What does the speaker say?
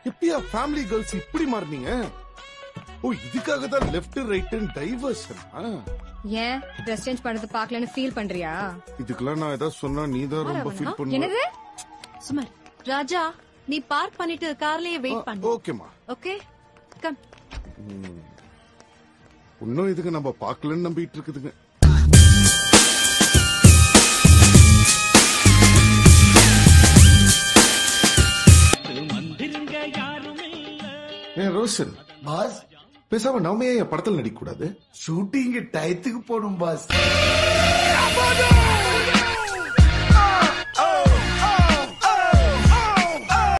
எப்படியா family girls இப்படி மாறினீங்க? ஓ, இதுக்காக தான் லெஃப்ட் ரைட் டைவர்ஷன். ஏன் ட்ரெஸ் சேஞ்ச் பண்ணது பாக்கலன்னு ஃபீல் பண்றியா? இதுக்கெல்லாம் நான் ஏதாவது சொன்னா நீ தான் ரொம்ப ஃபீல் பண்ணுவ. என்னது? சுமர், ராஜா நீ பார்க் பண்ணிட்டு கார்லயே வெயிட் பண்ணு. ஓகேமா. Okay come. இன்னும் இதுக்கு நம்ம பாக்கலன்னு நம்பிட்டு இருக்குதுங்க. ரோஷன் பாஸ், பேசாம நாம ஏன் படத்தில் நடிக்க கூடாது? ஷூட்டிங் டயத்துக்கு போடும் பாஸ்.